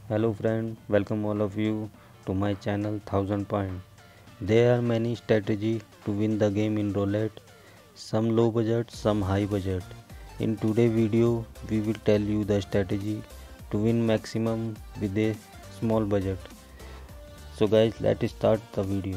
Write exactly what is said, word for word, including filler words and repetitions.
Hello friend, welcome all of you to my channel Thousand Point. There are many strategies to win the game in roulette, some low budget, some high budget. In today's video, we will tell you the strategy to win maximum with a small budget. So guys, let's start the video.